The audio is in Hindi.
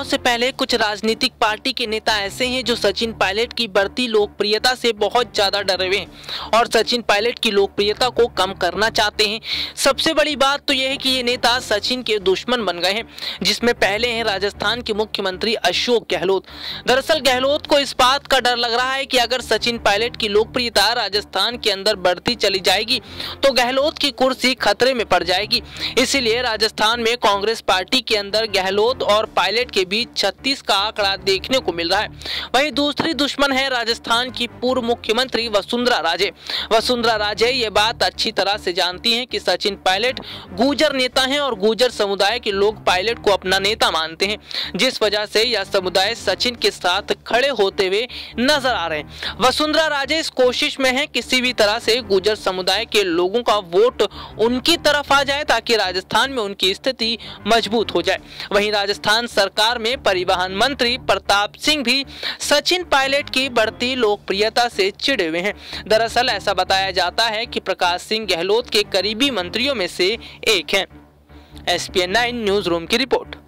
चुनाव से पहले कुछ राजनीतिक पार्टी के नेता ऐसे हैं जो सचिन पायलट की बढ़ती लोकप्रियता से बहुत ज्यादा डरे हुए हैं और सचिन पायलट की लोकप्रियता को कम करना चाहते हैं। सबसे बड़ी बात तो यह है कि ये नेता सचिन के दुश्मन बन गए हैं, जिसमें पहले हैं राजस्थान के मुख्यमंत्री अशोक गहलोत। दरअसल गहलोत को इस बात का डर लग रहा है कि अगर सचिन पायलट की लोकप्रियता राजस्थान के अंदर बढ़ती चली जाएगी तो गहलोत की कुर्सी खतरे में पड़ जाएगी। इसीलिए राजस्थान में कांग्रेस पार्टी के अंदर गहलोत और पायलट के बीच 36 का आंकड़ा देखने को मिल रहा है। वहीं दूसरी दुश्मन है राजस्थान की पूर्व मुख्यमंत्री वसुंधरा राजे। वसुंधरा राजे ये बात अच्छी तरह से जानती हैं कि सचिन पायलट गुर्जर नेता हैं और गुर्जर समुदाय के लोग पायलट को अपना नेता मानते हैं, जिस वजह से यह समुदाय सचिन के साथ खड़े होते हुए नजर आ रहे हैं। वसुंधरा राजे इस कोशिश में है किसी भी तरह से गुर्जर समुदाय के लोगों का वोट उनकी तरफ आ जाए ताकि राजस्थान में उनकी स्थिति मजबूत हो जाए। वहीं राजस्थान सरकार में परिवहन मंत्री प्रताप सिंह भी सचिन पायलट की बढ़ती लोकप्रियता से चिढ़े हुए हैं। दरअसल ऐसा बताया जाता है कि प्रकाश सिंह गहलोत के करीबी मंत्रियों में से एक हैं। SPN 9 न्यूज रूम की रिपोर्ट।